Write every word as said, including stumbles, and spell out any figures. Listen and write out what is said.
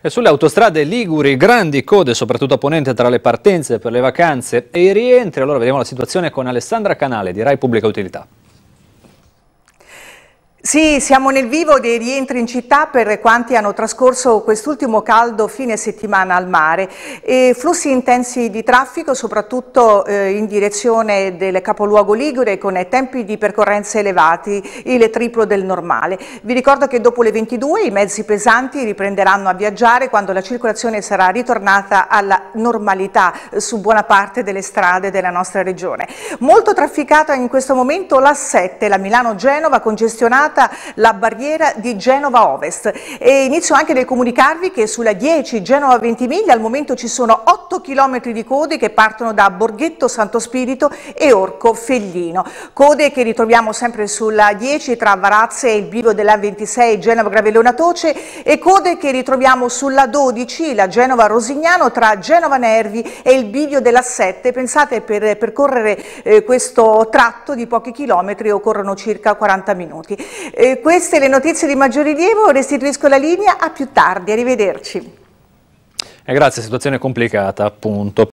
E sulle autostrade liguri, grandi code, soprattutto a ponente tra le partenze per le vacanze e i rientri. Allora vediamo la situazione con Alessandra Canale di Rai Pubblica Utilità. Sì, siamo nel vivo dei rientri in città per quanti hanno trascorso quest'ultimo caldo fine settimana al mare e flussi intensi di traffico soprattutto eh, in direzione del capoluogo ligure con tempi di percorrenza elevati, il triplo del normale. Vi ricordo che dopo le ventidue i mezzi pesanti riprenderanno a viaggiare quando la circolazione sarà ritornata alla normalità su buona parte delle strade della nostra regione. Molto trafficata in questo momento l'A sette, la Milano-Genova, congestionata la barriera di Genova Ovest. E inizio anche nel comunicarvi che sulla dieci Genova Ventimiglia al momento ci sono otto chilometri di code che partono da Borghetto Santo Spirito e Orco Feglino. Code che ritroviamo sempre sulla dieci tra Varazze e il bivio della ventisei Genova Gravellona Toce e code che ritroviamo sulla dodici la Genova Rosignano tra Genova Nervi e il bivio della sette. Pensate, per percorrere eh, questo tratto di pochi chilometri occorrono circa quaranta minuti. Eh, queste le notizie di maggior rilievo, restituisco la linea, a più tardi, arrivederci. E grazie, situazione complicata appunto.